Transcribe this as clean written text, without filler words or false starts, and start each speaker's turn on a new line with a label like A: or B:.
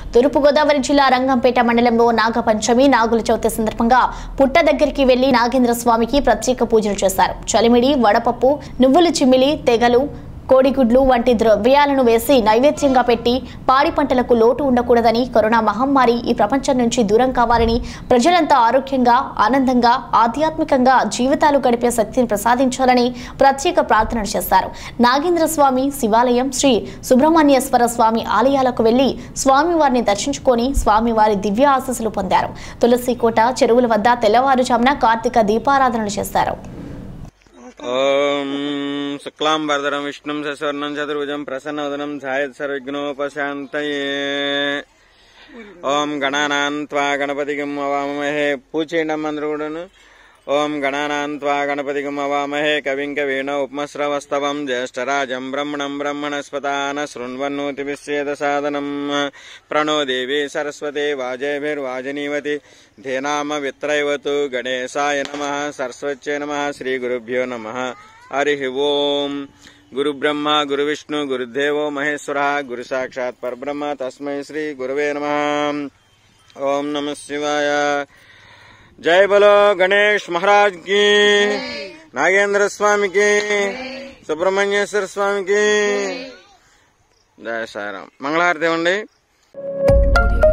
A: తూర్పుగోదావరి జిల్లా రంగంపేట మండలంలో నాగపంచమి నాగుల చవితి సందర్భంగా పుట్ట దగ్గరికి వెళ్లి నాగేంద్ర స్వామికి ప్రత్యేక పూజలు చేశారు. చలిమిడి, వడపప్పు, నువ్వులు చిమ్మిలి, తెగలు, కోడిగుడ్లు వంటి ద్రవ్యాలను వేసి నైవేద్యంగా పెట్టి పాడి పంటలకు లోటు ఉండకూడదని, కరోనా మహమ్మారి ఈ ప్రపంచం నుంచి దూరం కావాలని, ప్రజలంతా ఆరోగ్యంగా, ఆనందంగా, ఆధ్యాత్మికంగా జీవితాలు గడిపే శక్తిని ప్రసాదించాలని ప్రత్యేక ప్రార్థనలు చేశారు. నాగేంద్ర స్వామి శివాలయం, శ్రీ సుబ్రహ్మణ్యేశ్వర స్వామి ఆలయాలకు వెళ్లి స్వామివారిని దర్శించుకొని స్వామివారి దివ్య ఆశీస్సులు పొందారు. తులసికోట చెరువుల వద్ద తెల్లవారుజామున కార్తీక దీపారాధనలు చేశారు.
B: ఓం శుక్లాం వరదరం విష్ణుం శశివర్ణం చతుర్భుజం ప్రసన్నవదనం ధ్యాయేత్ సర్వవిఘ్నోపశాంతయే. ఓం గణానాం త్వా గణపతిగం అవామహే. పూజ చేయడం అందరూ కూడాను. ఓం గణానాం త్వా గణపతిగం అవామహే కవిం కవీన ఉపమశ్రవస్తవం జ్యేష్ఠరాజం బ్రహ్మణం బ్రహ్మణస్పతాన శృణ్వన్నోతిభిస్సేద సాదనం. ప్రణో దేవి సరస్వతి వాజేభిర్వాజనీవతి ధేనామ విత్రైవతు. గణేశాయ నమః, సరస్వత్యై నమః, శ్రీ గురుభ్యో నమః. హరి ఓం. గురు బ్రహ్మ గురు విష్ణు గురుదేవో మహేశ్వర గురు సాక్షాత్ పరబ్రహ్మ తస్మై శ్రీ గురవే నమః. ఓం నమః శివాయ. जय बोलो गणेश महाराज की, नागेंद्र स्वामी की, सुब्रह्मण्येश्वर स्वामी की जय साईराम. मंगलारती इव्వండి.